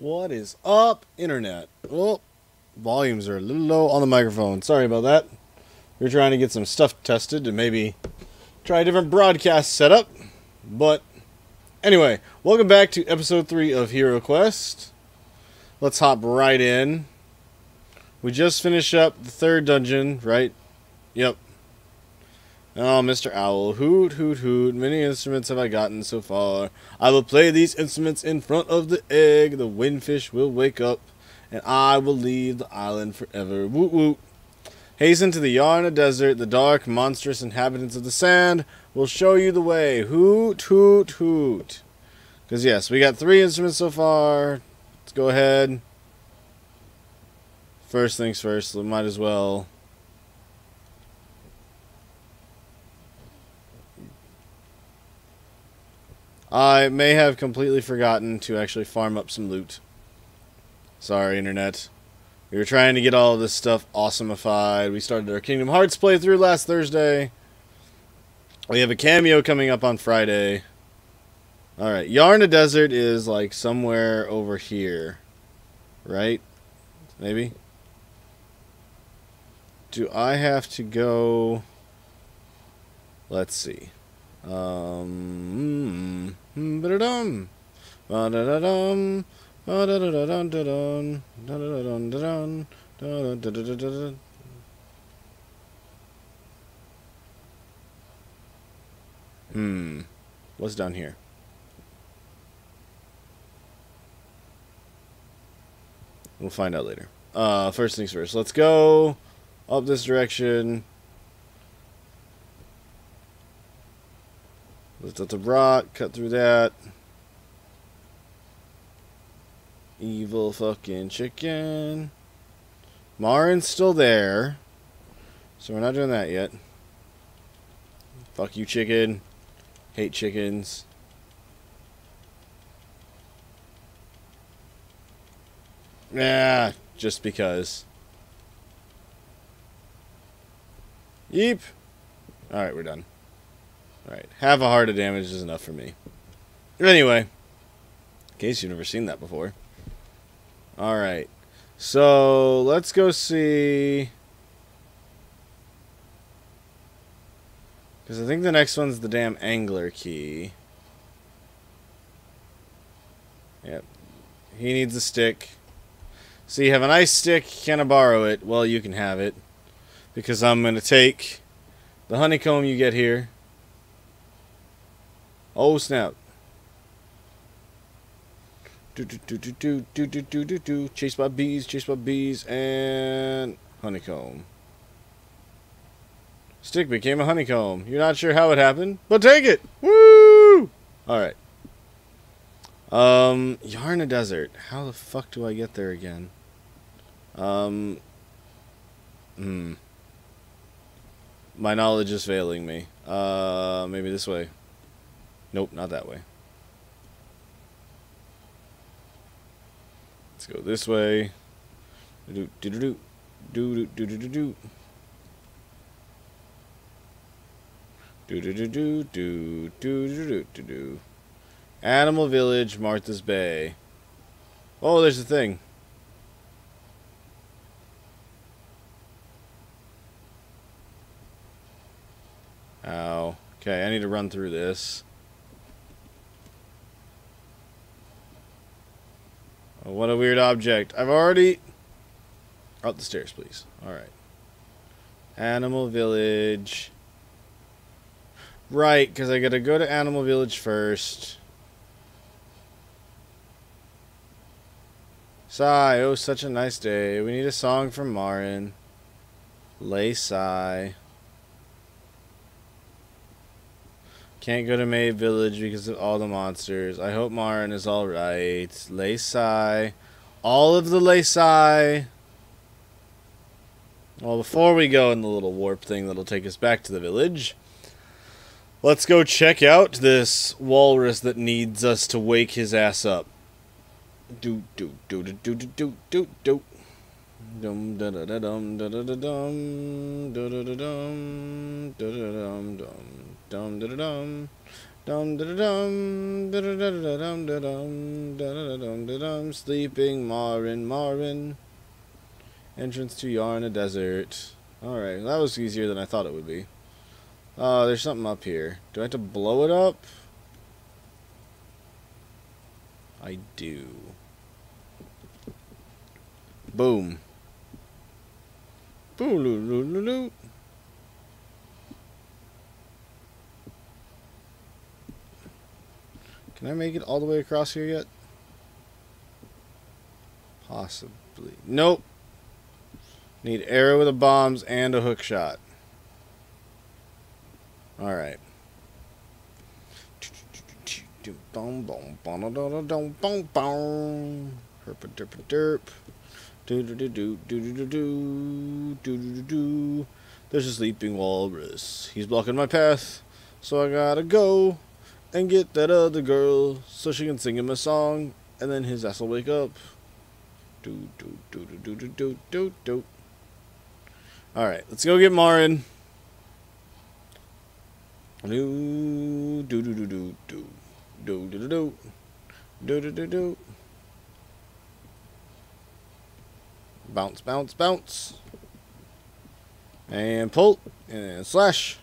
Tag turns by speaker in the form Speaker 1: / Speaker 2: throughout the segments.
Speaker 1: What is up, internet? Oh, volumes are a little low on the microphone. Sorry about that. We're trying to get some stuff tested and maybe try a different broadcast setup. But anyway, welcome back to episode 3 of Hero Quest. Let's hop right in. We just finished up the third dungeon, right? Yep. Oh, Mr. Owl, hoot, hoot, hoot. Many instruments have I gotten so far. I will play these instruments in front of the egg. The windfish will wake up, and I will leave the island forever. Woot, woot. Hasten to the Yarna Desert. The dark, monstrous inhabitants of the sand will show you the way. Hoot, hoot, hoot. Because, yes, we got 3 instruments so far. Let's go ahead. First things first, we might as well... I may have completely forgotten to actually farm up some loot. Sorry, internet. We were trying to get all of this stuff awesomeified. We started our Kingdom Hearts playthrough last Thursday. We have a cameo coming up on Friday. Alright, Yarna Desert is like somewhere over here. Right? Maybe? Do I have to go... Let's see. Ba-da-dum. Ba-da-da-dum. Ba-da-da-da-dun-da-dun. Da-da-da-dun-da-dun. Da-da-da-da-da-da. What's down here? We'll find out later. First things first. Let's go up this direction. Lift up the rock, cut through that. Evil fucking chicken. Marin's still there. So we're not doing that yet. Fuck you, chicken. Hate chickens. Yeah, just because. Yeep. Alright, we're done. Alright, half a heart of damage is enough for me. Anyway, in case you've never seen that before. Alright, so let's go see... Because I think the next one's the damn angler key. Yep, he needs a stick. So you have a nice stick, can I borrow it? Well, you can have it. Because I'm going to take the honeycomb you get here. Oh snap! Chased by bees, and honeycomb. Stick became a honeycomb. You're not sure how it happened, but take it. Woo! All right. Yarna Desert. How the fuck do I get there again? My knowledge is failing me. Maybe this way. Nope, not that way. Let's go this way. Do do do do do do do do do do do do do do do do do. Animal Village, Martha's Bay. Oh, there's a thing. Ow. Okay, I need to run through this. Oh, what a weird object. I've already... Up the stairs, please. Alright. Animal Village. Right, because I gotta go to Animal Village first. Sigh, oh, such a nice day. We need a song from Marin. Lay sigh. Can't go to May Village because of all the monsters. I hope Marin is alright. Lay sigh. All of the lay sigh. Well, before we go in the little warp thing that'll take us back to the village, let's go check out this walrus that needs us to wake his ass up. Do do do do do do do do. Dum da da da dum da da da dum da da da dum da da dum dum dum da da dum Dum da dum da da da da dum da dum da da dum da dum. Sleeping Marin Marin. Entrance to Yarna Desert. Alright, that was easier than I thought it would be. There's something up here. Do I have to blow it up? I do. Boom. Boo-loo-loo-loo-loo. Can I make it all the way across here yet? Possibly. Nope. Need arrow with the bombs and a hook shot. Alright. Herpa-derpa-derp. Do-do-do-do-do-do-do-do-do-do-do. There's a sleeping walrus. He's blocking my path, so I gotta go and get that other girl so she can sing him a song, and then his ass will wake up. Do-do-do-do-do-do-do-do. Alright, let's go get Marin. Do-do-do-do-do. Do-do-do-do. Do-do-do-do. Bounce, bounce, bounce. And pull. And slash.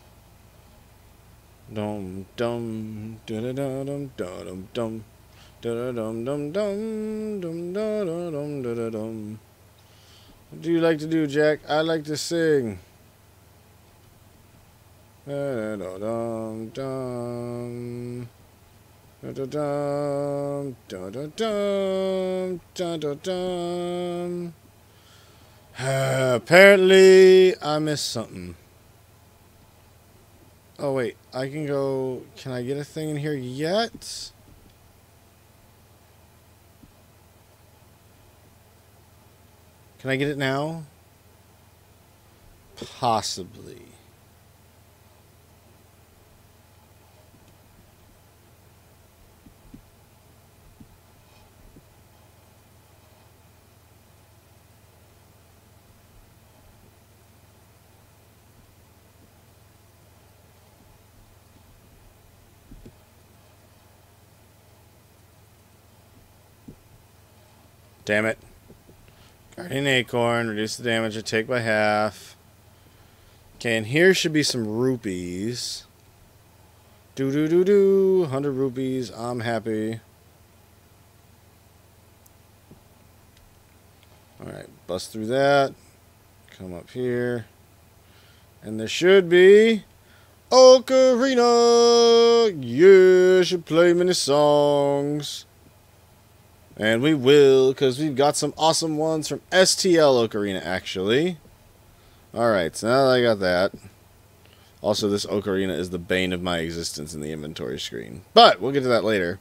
Speaker 1: Dum dum da da da dum da dum dum da da dum dum dum dum da da dum da da dum. What do you like to do, Jack? I like to sing. Da da dum dum da da dum da da dum da da dum. Apparently, I missed something. Oh, wait. I can go... Can I get a thing in here yet? Can I get it now? Possibly. Damn it. Guardian Acorn. Reduce the damage I take by half. Okay, and here should be some rupees. Do-do-do-do. 100 rupees. I'm happy. Alright, bust through that. Come up here. And there should be... Ocarina! Yeah, should play many songs. And we will, because we've got some awesome ones from STL Ocarina, actually. Alright, so now that I got that. Also, this Ocarina is the bane of my existence in the inventory screen. But, we'll get to that later.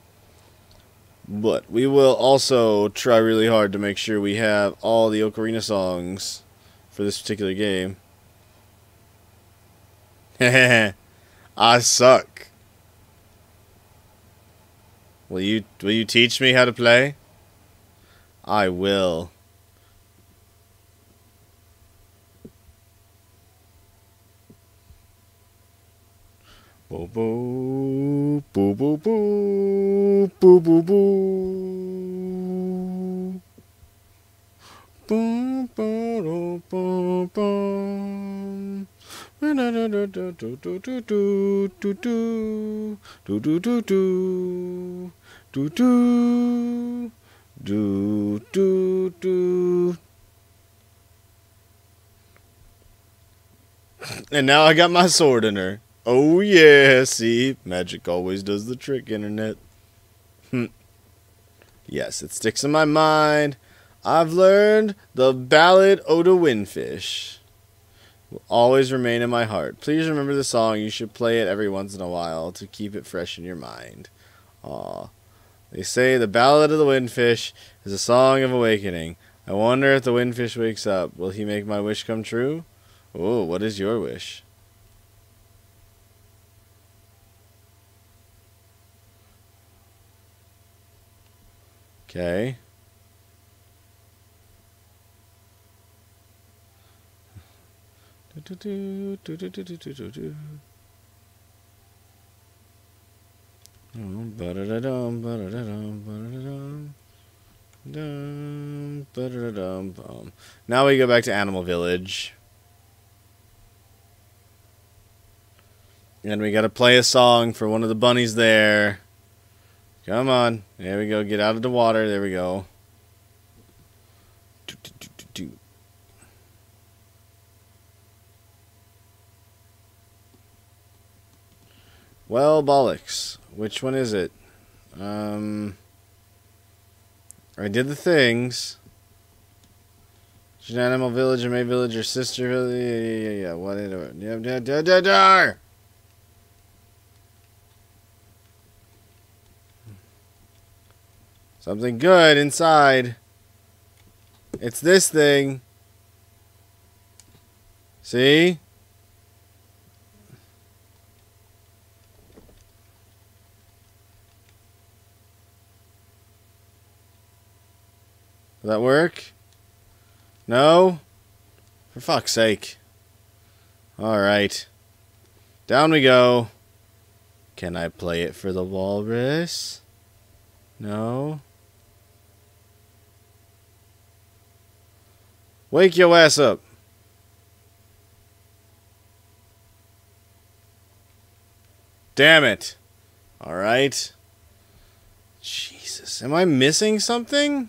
Speaker 1: But, we will also try really hard to make sure we have all the Ocarina songs for this particular game. Hehehe. I suck. Will you teach me how to play? I will. Boo boo boo boo boo boo boo boo. Boom boom boom boom. Do do do do do do do do do do do do. Do do do do do. And now I got my sword in her. Oh yeah, see, magic always does the trick, internet. Yes, it sticks in my mind. I've learned the Ballad of the Windfish. Will always remain in my heart. Please remember the song. You should play it every once in a while to keep it fresh in your mind. Aw. They say the Ballad of the Windfish is a song of awakening. I wonder if the windfish wakes up. Will he make my wish come true? Oh, what is your wish? Okay. Ba-da-da-dum, ba-da-da-dum, ba-da-da-dum. Dum, ba-da-da-dum, bum. Now we go back to Animal Village. And we gotta play a song for one of the bunnies there. Come on. There we go. Get out of the water. There we go. Well, bollocks. Which one is it? I did the things. Animal Village or May Village or Sister Village. Yeah. What is it? Something good inside. It's this thing. See? Will that work? No? For fuck's sake. Alright. Down we go. Can I play it for the walrus? No? Wake your ass up. Damn it. Alright. Jesus. Am I missing something?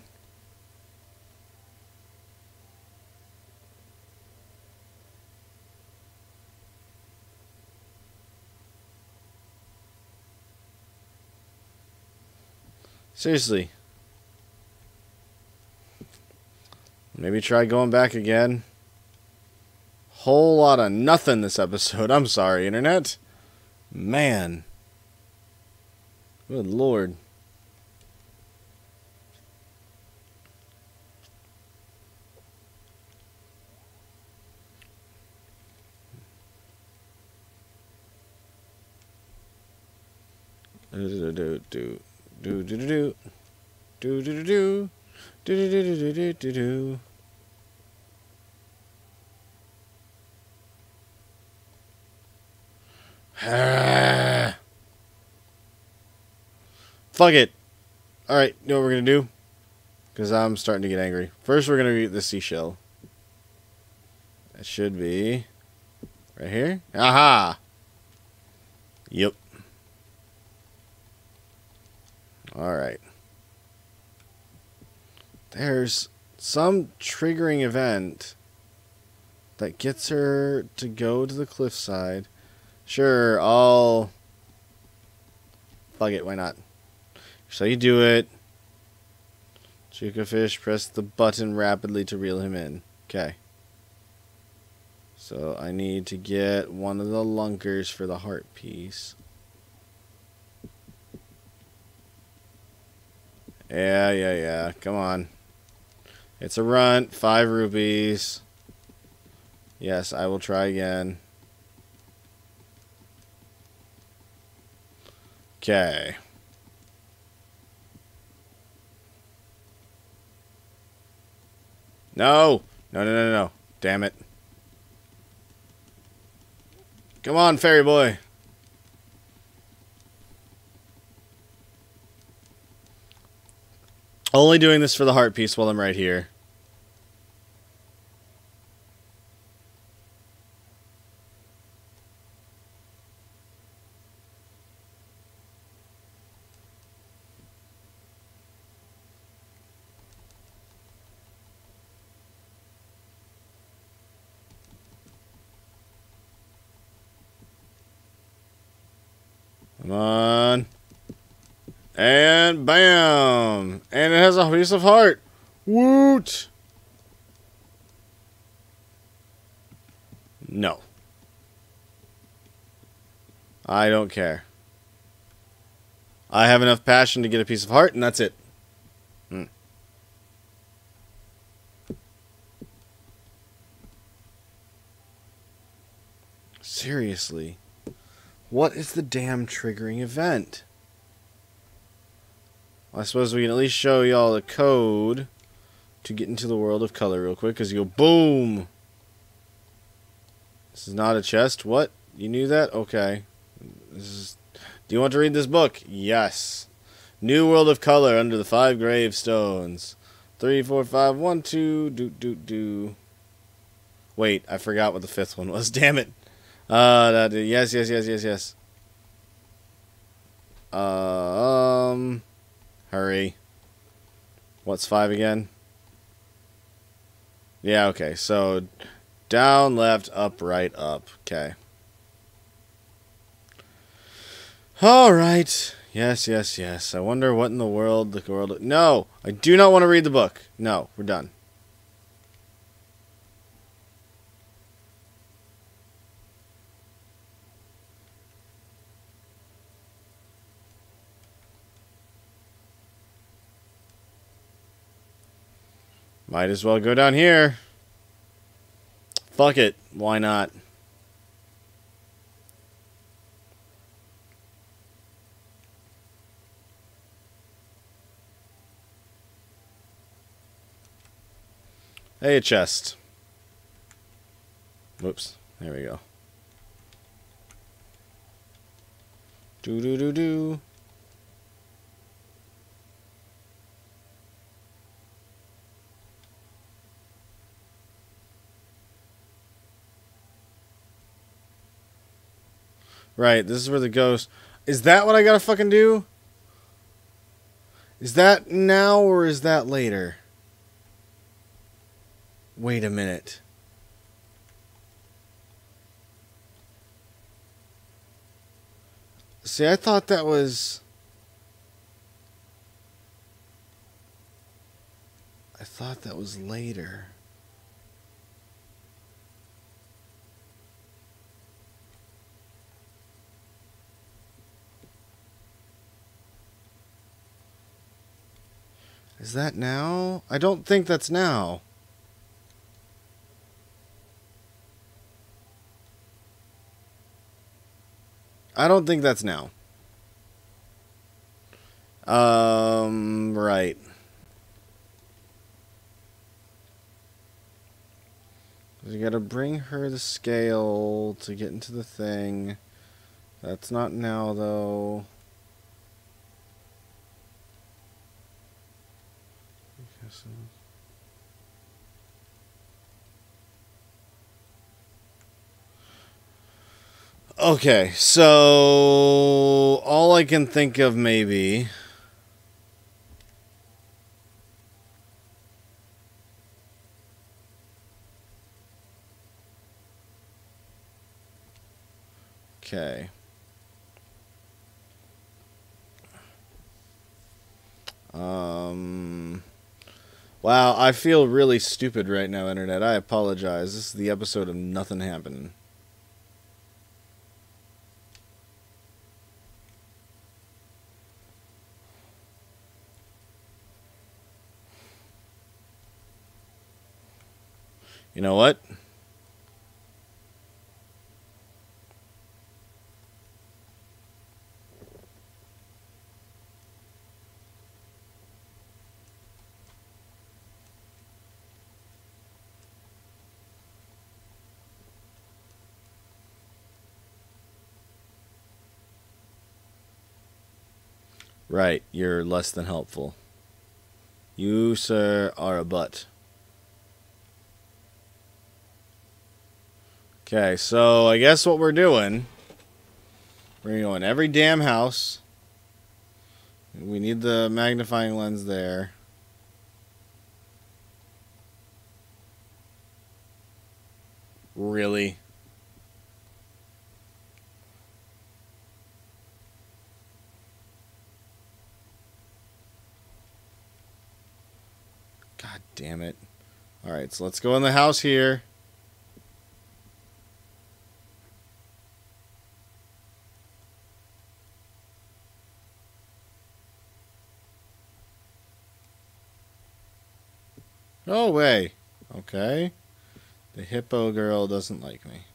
Speaker 1: Seriously. Maybe try going back again. Whole lot of nothing this episode. I'm sorry, Internet. Man. Good Lord. Fuck it. Alright, you know what we're gonna do? Because I'm starting to get angry. First, we're gonna eat the seashell. That should be right here. Aha! Yep. Alright. There's some triggering event that gets her to go to the cliffside. Sure, I'll... Fuck it, why not? So you do it. Chuka fish, press the button rapidly to reel him in. Okay. So I need to get one of the lunkers for the heart piece. Yeah. Come on. It's a runt. 5 rupees. Yes, I will try again. Okay. No. No. Damn it. Come on, fairy boy. Only doing this for the heart piece while I'm right here. Come on. And bam! And it has a piece of heart. Woot! No. I don't care. I have enough passion to get a piece of heart, and that's it. Seriously. What is the damn triggering event? I suppose we can at least show y'all the code to get into the world of color real quick, because you go boom! This is not a chest. What? You knew that? Okay. This is Do you want to read this book? Yes. New World of Color Under the Five Gravestones. 3, 4, 5, 1, 2, do. Wait, I forgot what the fifth one was. Damn it. Yes. Hurry. What's 5 again? Yeah, okay. So, down, left, up, right, up. Okay. Alright. Yes. I wonder what in the world the world... No! I do not want to read the book. No, we're done. Might as well go down here. Fuck it. Why not? Hey, a chest. Whoops. There we go. Do. Right, this is where the ghost... Is that what I gotta fucking do? Is that now or is that later? Wait a minute. See, I thought that was... I thought that was later. Is that now? I don't think that's now. I don't think that's now. Right. You gotta bring her the scale to get into the thing. That's not now, though. Okay, so all I can think of maybe... Okay. Wow, I feel really stupid right now, Internet. I apologize. This is the episode of nothing happening. You know what? Right, you're less than helpful. You, sir, are a butt. Okay, so I guess what we're doing... We're going to every damn house. We need the magnifying lens there. Really? God damn it. Alright, so let's go in the house here. No way. Okay. The hippo girl doesn't like me.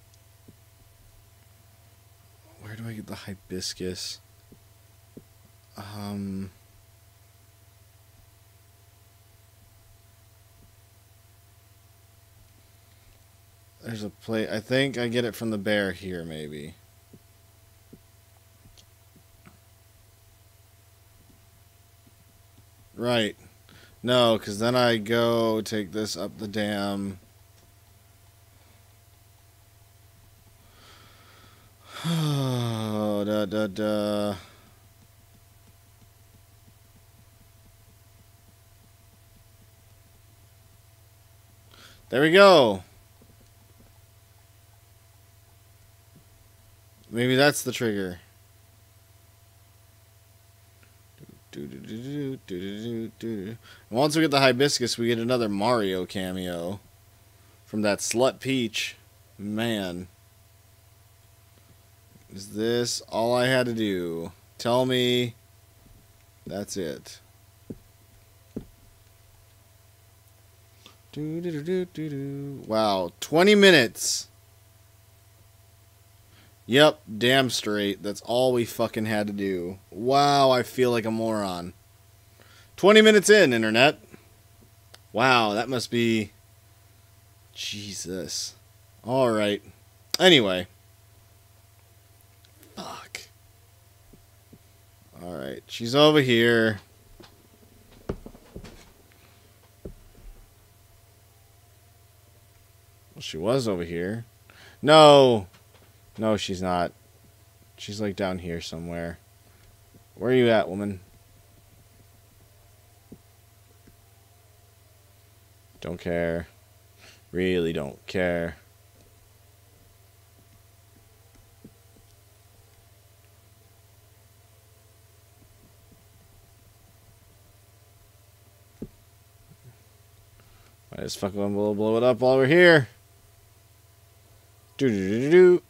Speaker 1: Where do I get the hibiscus? There's a plate. I think I get it from the bear here, maybe. Right. No, because then I go take this up the dam. Oh, da da da. There we go. Maybe that's the trigger. And once we get the hibiscus, we get another Mario cameo from that slut Peach. Man. Is this all I had to do? Tell me that's it. Wow, 20 minutes. Yep, damn straight. That's all we fucking had to do. Wow, I feel like a moron. 20 minutes in, internet. Wow, that must be... Jesus. Alright. Anyway. Fuck. Alright, she's over here. Well, she was over here. No! No, she's not. She's like down here somewhere. Where are you at, woman? Don't care. Really don't care. Might just fucking blow it up while we're here. Do.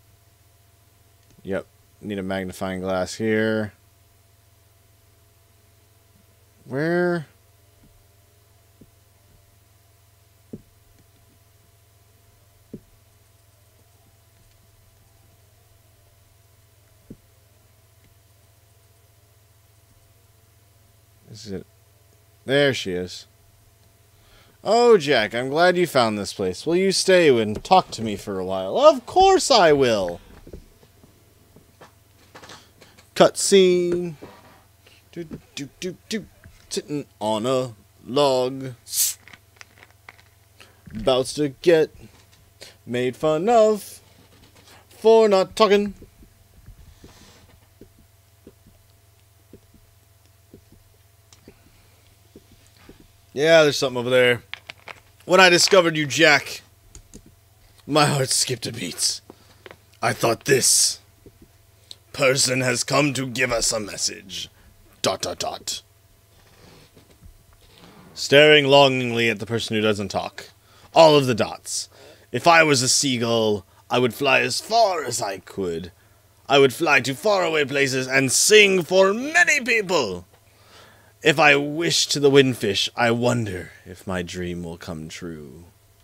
Speaker 1: Yep. Need a magnifying glass here. Where? Is it? There she is. Oh, Jack, I'm glad you found this place. Will you stay and talk to me for a while? Of course I will. Cutscene. Sitting on a log. About to get made fun of for not talking. Yeah, there's something over there. When I discovered you, Jack, my heart skipped a beat. I thought this person has come to give us a message. ... Staring longingly at the person who doesn't talk. All of the dots. If I was a seagull, I would fly as far as I could. I would fly to faraway places and sing for many people. If I wish to the windfish, I wonder if my dream will come true.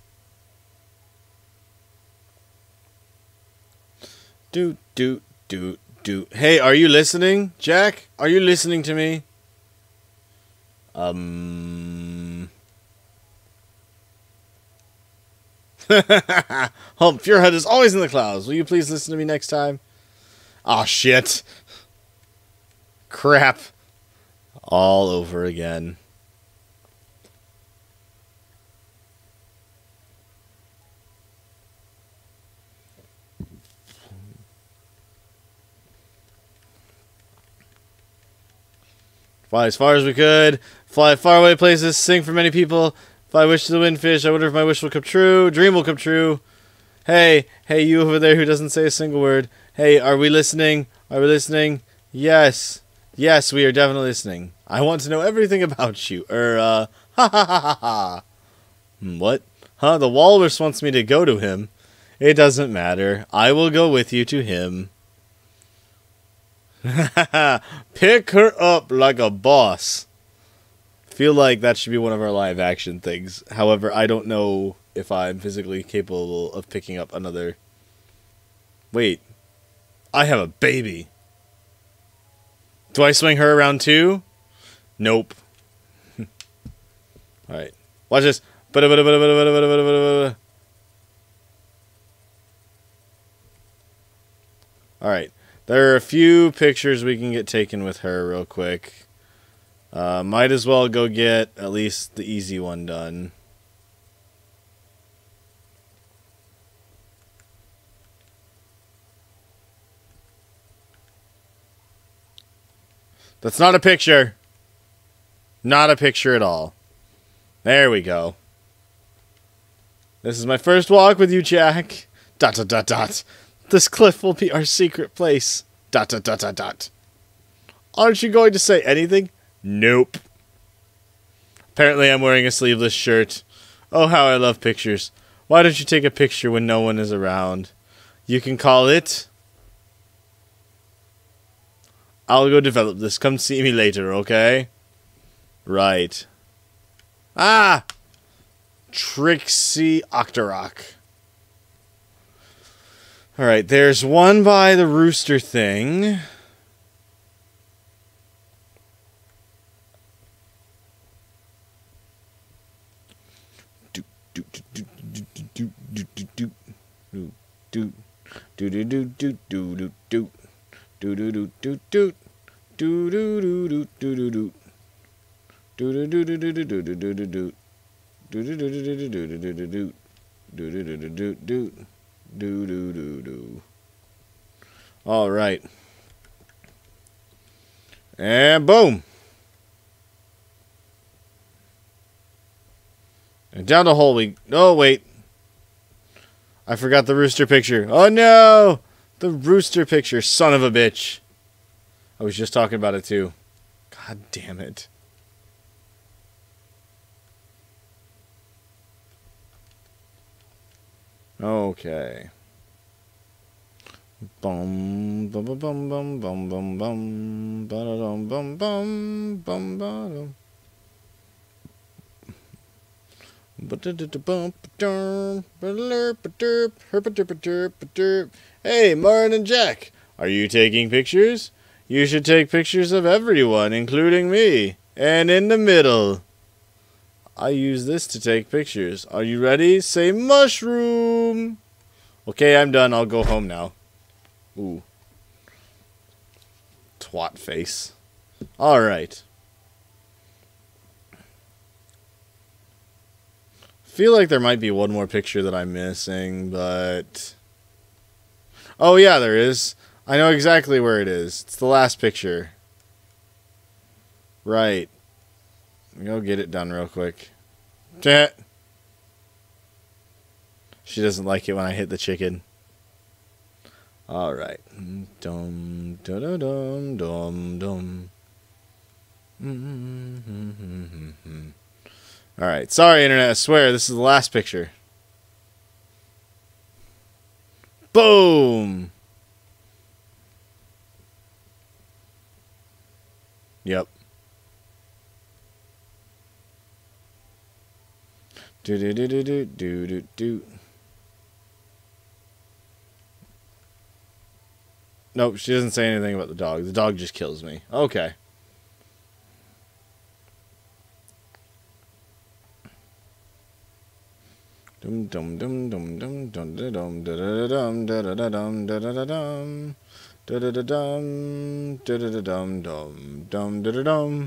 Speaker 1: Do. Hey, are you listening, Jack? Are you listening to me? Purehead is always in the clouds. Will you please listen to me next time? Aw, shit. Crap. All over again. Fly as far as we could. Fly far away places. Sing for many people. If I wish to the windfish, I wonder if my wish will come true. Dream will come true. Hey, you over there who doesn't say a single word. Hey, are we listening? Are we listening? Yes. Yes, we are definitely listening. I want to know everything about you. Ha ha ha ha ha. What? Huh? The walrus wants me to go to him. It doesn't matter. I will go with you to him. Pick her up like a boss. Feel like that should be one of our live action things. However, I don't know if I'm physically capable of picking up another. Wait. I have a baby. Do I swing her around too? Nope. Alright. Watch this. Alright. There are a few pictures we can get taken with her real quick. Might as well go get at least the easy one done. That's not a picture. Not a picture at all. There we go. This is my first walk with you, Jack. ... This cliff will be our secret place. ... Aren't you going to say anything? Nope. Apparently I'm wearing a sleeveless shirt. Oh, how I love pictures. Why don't you take a picture when no one is around? You can call it... I'll go develop this. Come see me later, okay? Right. Ah! Trixie Octorok. Alright, there's one by the rooster thing. All right. And boom. And down the hole we... Oh, wait. I forgot the rooster picture. Oh, no! The rooster picture. Son of a bitch. I was just talking about it, too. God damn it. Okay. Bum bum bum bum bum bum bum bum ba-da-dum bum bum bum ba-dum. Hey, Martin and Jack, are you taking pictures? You should take pictures of everyone, including me. And in the middle. I use this to take pictures. Are you ready? Say mushroom. Okay, I'm done. I'll go home now. Ooh. Twat face. Alright. Feel like there might be one more picture that I'm missing, but... Oh, yeah, there is. I know exactly where it is. It's the last picture. Right. Go get it done real quick. She doesn't like it when I hit the chicken. Alright. Dum, da, da, dum, dum, dum. Alright. Sorry, Internet. I swear, this is the last picture. Boom! Yep. Do do do do do do do do. Nope, she doesn't say anything about the dog. The dog just kills me. Okay. Dum dum dum dum dum dum dum dum dum dum dum da da da dum da da da dum dum dum da da dum.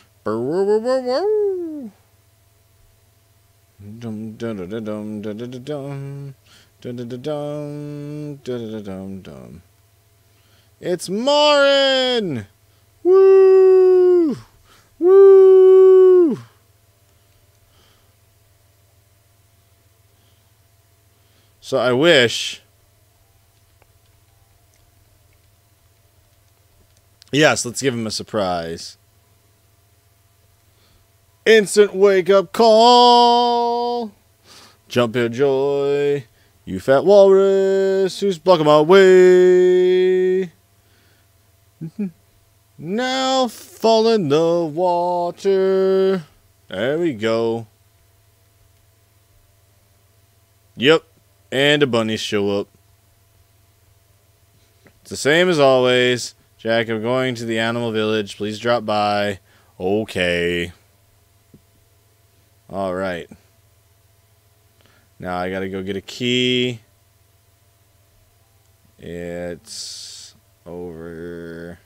Speaker 1: Dum da da da dum da da da dum da da da dum da da da dum dum. It's Marin! Woo! Woo! So I wish... Yes, let's give him a surprise. Instant wake-up call! Jump in joy, you fat walrus who's blocking my way. Now fall in the water. There we go. Yep, and the bunnies show up. It's the same as always. Jack, I'm going to the animal village. Please drop by. Okay. Alright. Now I gotta go get a key. It's over.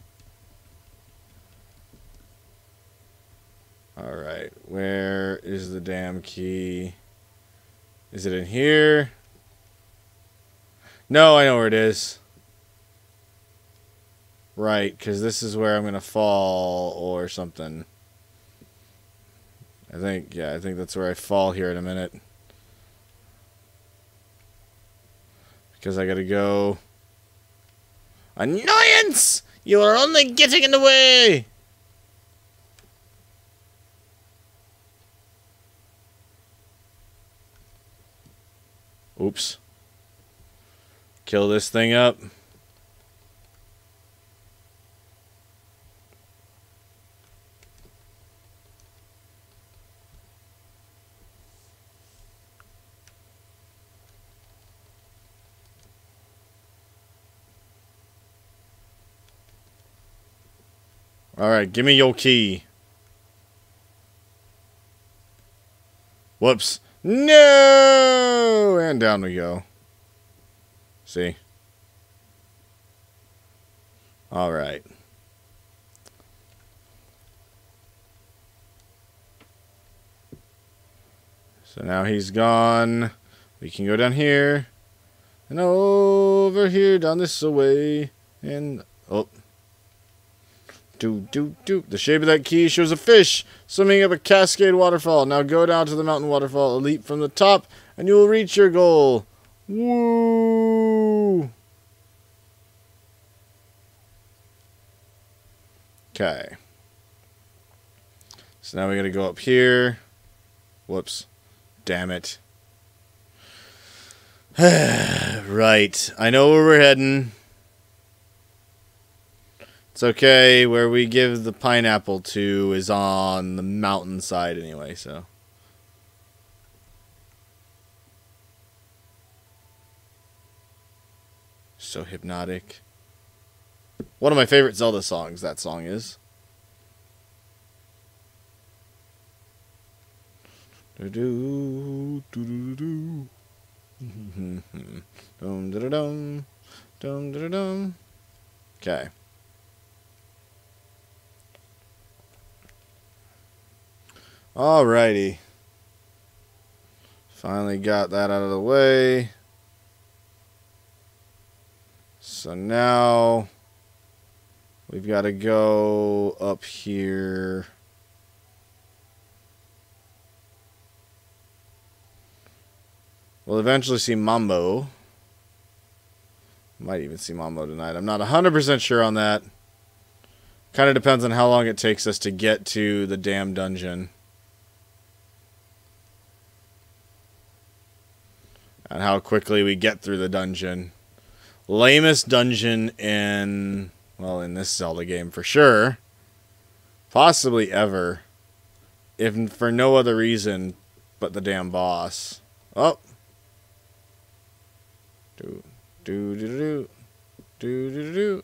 Speaker 1: Alright. Where is the damn key? Is it in here? No, I know where it is. Right, because this is where I'm going to fall or something. I think that's where I fall here in a minute. Because I got to go. Annoyance! You are only getting in the way! Oops. Kill this thing up. Alright, give me your key. Whoops. No! And down we go. See? Alright. So now he's gone. We can go down here. And over here, down this way. And, oh. The shape of that key shows a fish swimming up a cascade waterfall. Now go down to the mountain waterfall, a leap from the top, and you will reach your goal. Woo! Okay. So now we gotta go up here. Whoops. Damn it. Right. I know where we're heading. It's okay. Where we give the pineapple to is on the mountainside anyway, so. So hypnotic. One of my favorite Zelda songs, that song is. Do-do, do-do-do-do. Dum-da-da-dum. Dum-da-da-dum. Okay. Alrighty. Finally got that out of the way. So now we've got to go up here. We'll eventually see Mambo. Might even see Mambo tonight. I'm not 100% sure on that. Kind of depends on how long it takes us to get to the damn dungeon. And how quickly we get through the dungeon. Lamest dungeon in, well, in this Zelda game for sure. Possibly ever. If for no other reason but the damn boss. Oh. Do do do do do do do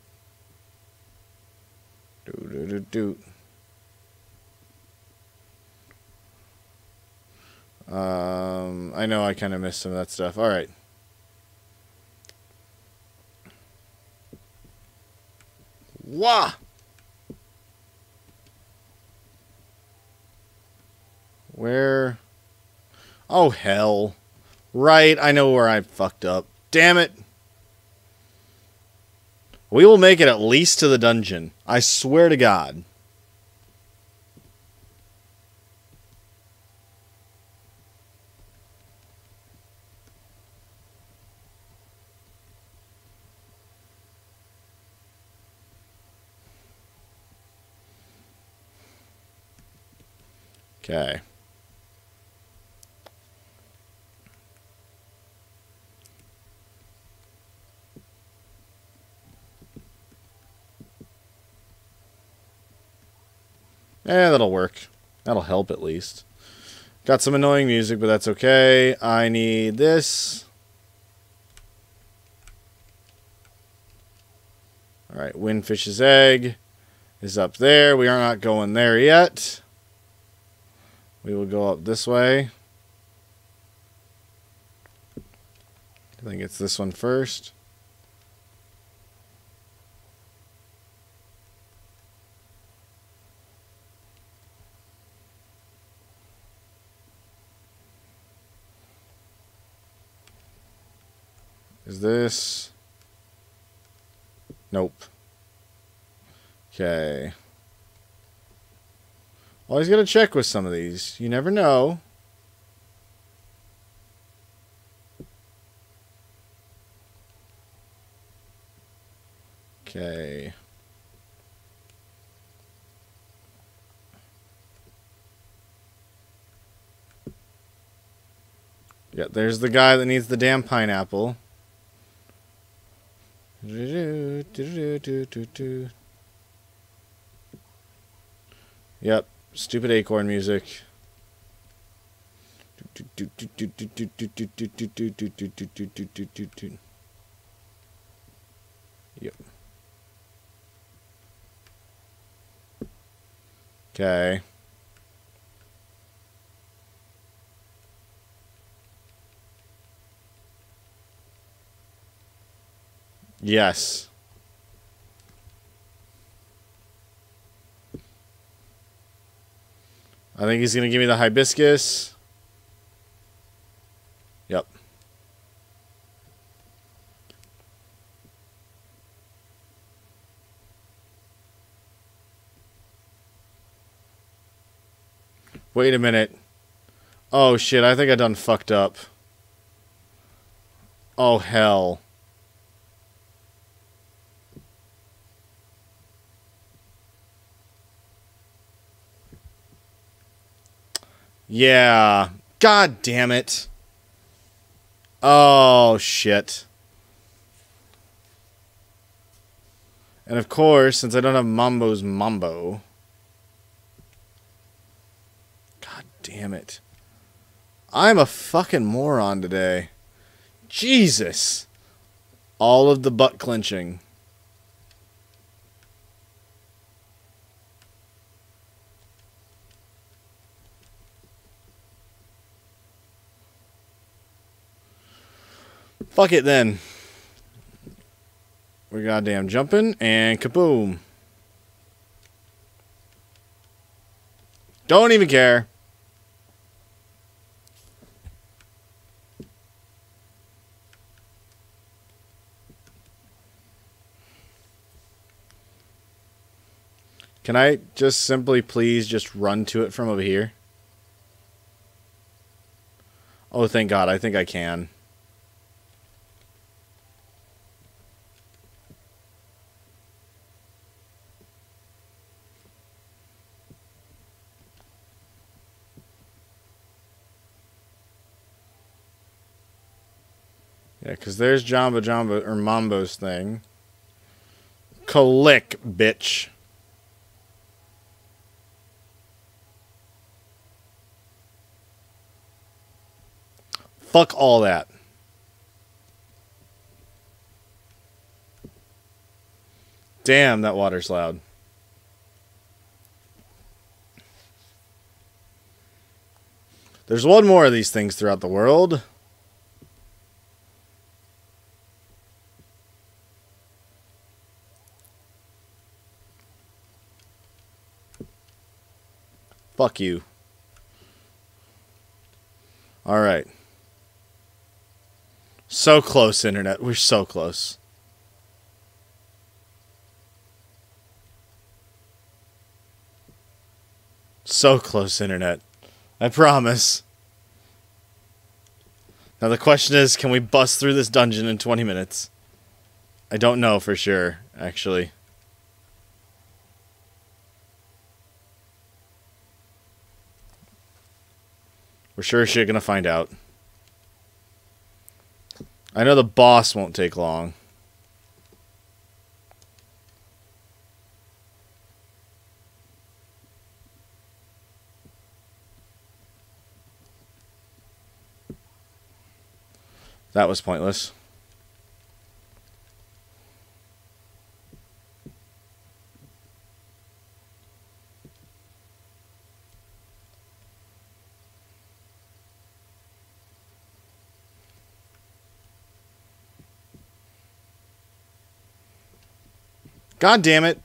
Speaker 1: do do do do. I know I kind of missed some of that stuff. All right. Wah! Where? Oh, hell. Right, I know where I fucked up. Damn it. We will make it at least to the dungeon. I swear to God. Okay. That'll work. That'll help at least. Got some annoying music, but that's okay. I need this. Alright, Windfish's egg is up there. We are not going there yet. We will go up this way. I think it's this one first. Is this? Nope. Okay. Always gotta check with some of these. You never know. Okay. Yeah, there's the guy that needs the damn pineapple. Yep, stupid acorn music. Yep. Okay. Yes. I think he's going to give me the hibiscus. Yep. Wait a minute. Oh shit, I think I done fucked up. Oh hell. Yeah. God damn it. Oh, shit. And of course, since I don't have Mambo's Mambo. God damn it. I'm a fucking moron today. Jesus. All of the butt clenching. Fuck it then. We're goddamn jumping and kaboom. Don't even care. Can I just simply please just run to it from over here? Oh, thank God. I think I can. Yeah, because there's Jamba Jamba, or Mambo's thing. Click, bitch. Fuck all that. Damn, that water's loud. There's one more of these things throughout the world. Fuck you. Alright. So close, Internet. We're so close. So close, Internet. I promise. Now the question is, can we bust through this dungeon in 20 minutes? I don't know for sure, actually. We're sure as shit gonna find out. I know the boss won't take long. That was pointless. God damn it.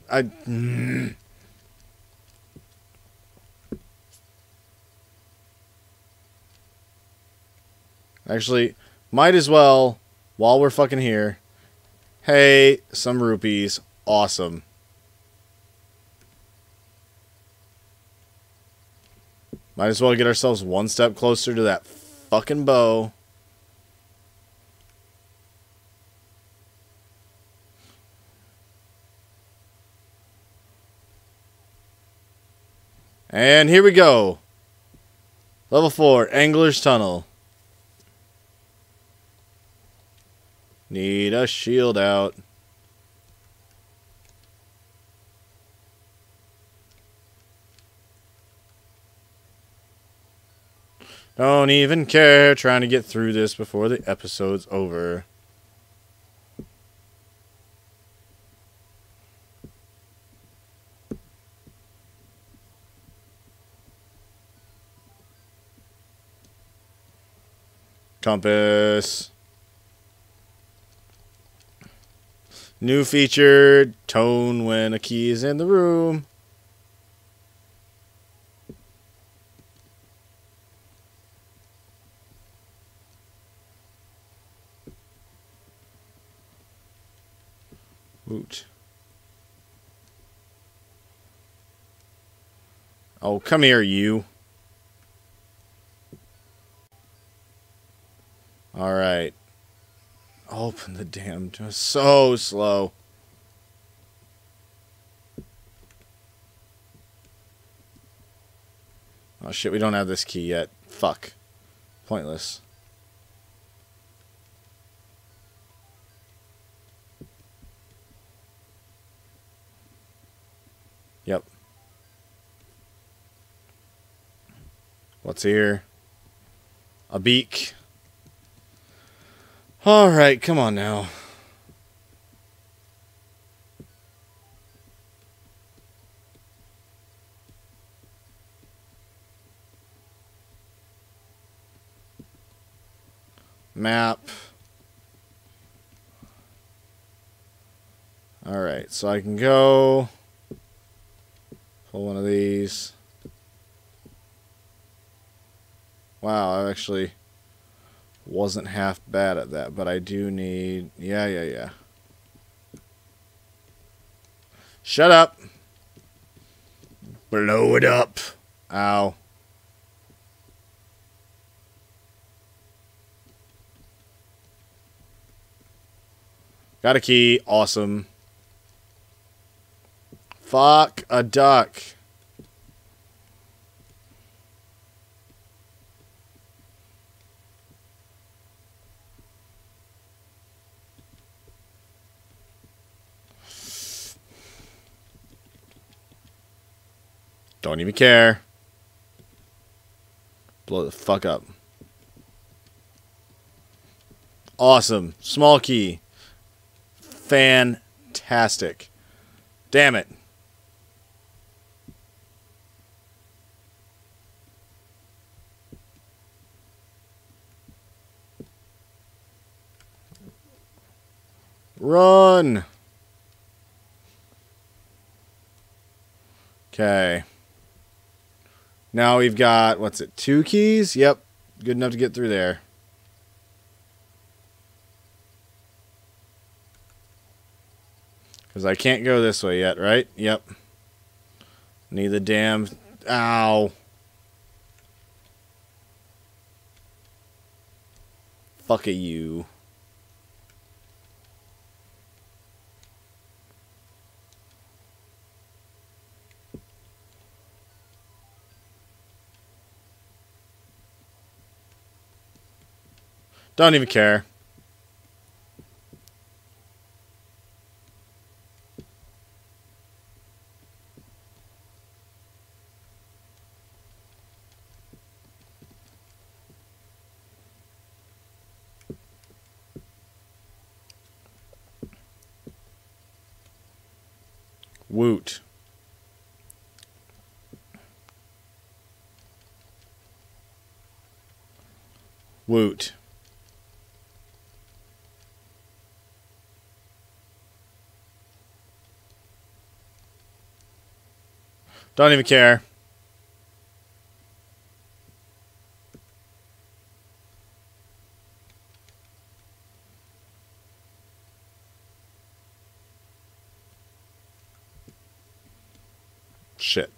Speaker 1: Actually, might as well, while we're fucking here. Hey, some rupees. Awesome. Might as well get ourselves one step closer to that fucking bow. And here we go. Level 4, Angler's Tunnel. Need a shield out. Don't even care. Trying to get through this before the episode's over. Compass. New feature. Tone when a key is in the room. Woot. Oh, come here, you. Alright. Open the damn door. So slow. Oh shit, we don't have this key yet. Fuck. Pointless. Yep. What's here? A beak. Alright, come on now. Map. Alright, so I can go pull one of these. Wow, I actually wasn't half bad at that, but I do need... Yeah. Shut up! Blow it up! Ow. Got a key. Awesome. Fuck a duck. Don't even care. Blow the fuck up. Awesome. Small key. Fantastic. Damn it. Run. Okay. Now we've got, what's it, 2 keys? Yep. Good enough to get through there. Because I can't go this way yet, right? Yep. Need the damn... Ow. Fuck a you. Don't even care. Woot. Woot. Don't even care. Shit.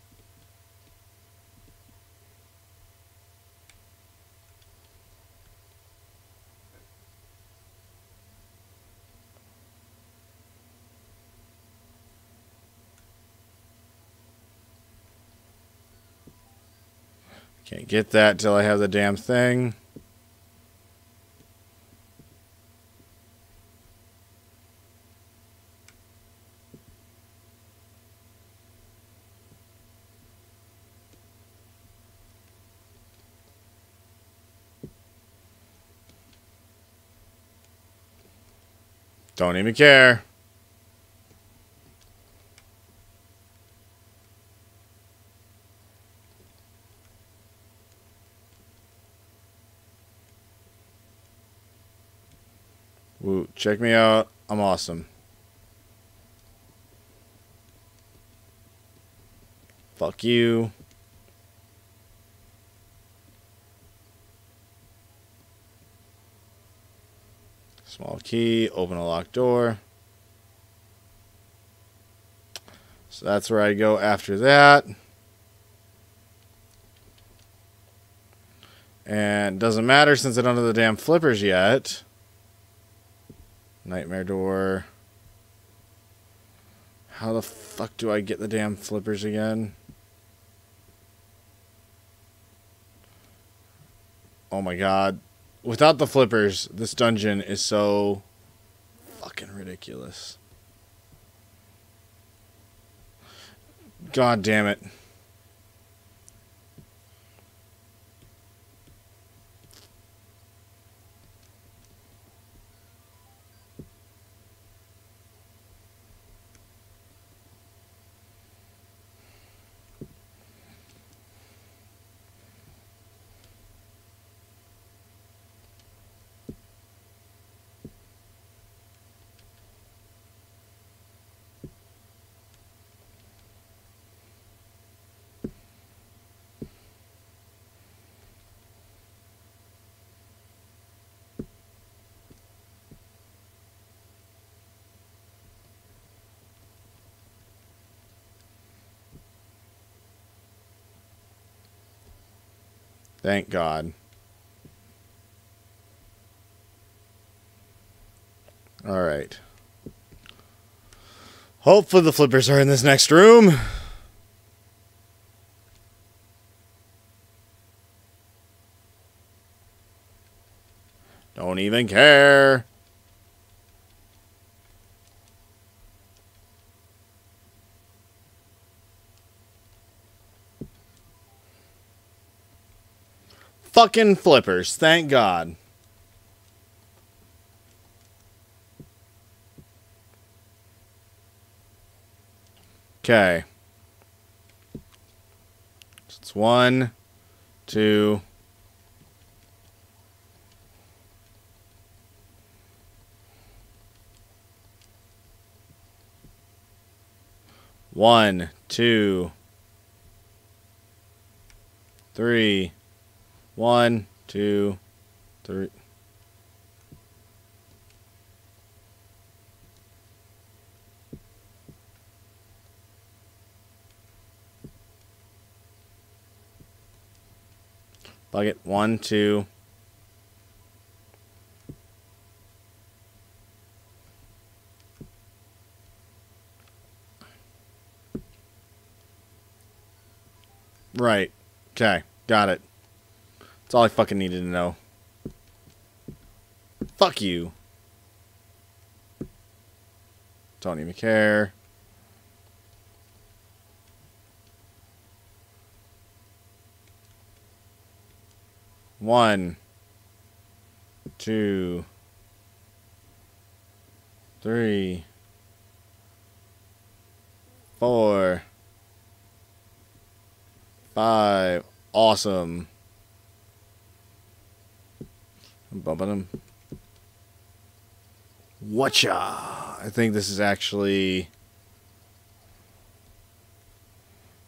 Speaker 1: Can't get that till I have the damn thing. Don't even care. Woo, check me out. I'm awesome. Fuck you. Small key, open a locked door. So that's where I go after that. And doesn't matter since I don't have the damn flippers yet. Nightmare door. How the fuck do I get the damn flippers again? Oh my god. Without the flippers, this dungeon is so fucking ridiculous. God damn it. Thank God. Alright. Hopefully the flippers are in this next room. Don't even care. Fucking flippers. Thank God. Okay. It's 1, 2. 1, 2, 3. 1, 2, 3. Bucket 1, 2. Right. Okay. Got it. That's all I fucking needed to know. Fuck you. Don't even care. One, 2, 3, 4, 5. Awesome. I'm bumping him. Whatcha? I think this is actually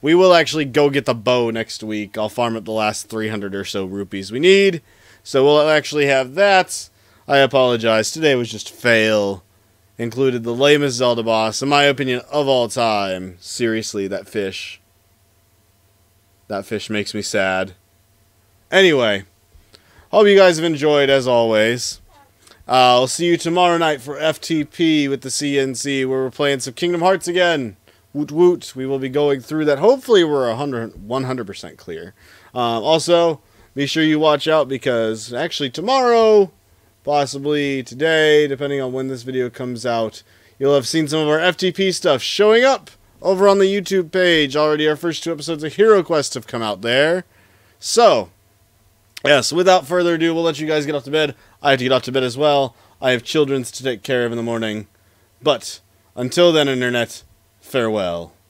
Speaker 1: we will actually go get the bow next week. I'll farm up the last 300 or so rupees we need. So we'll actually have that. I apologize. Today was just fail. Included the lamest Zelda boss, in my opinion, of all time. Seriously, that fish. That fish makes me sad. Anyway, hope you guys have enjoyed, as always. I'll see you tomorrow night for FTP with the CNC, where we're playing some Kingdom Hearts again. Woot woot. We will be going through that. Hopefully we're 100% clear. Also, be sure you watch out, because actually tomorrow, possibly today, depending on when this video comes out, you'll have seen some of our FTP stuff showing up over on the YouTube page. Already our first 2 episodes of Hero Quest have come out there. So, yes, without further ado, we'll let you guys get off to bed. I have to get off to bed as well. I have children to take care of in the morning. But, until then, Internet, farewell.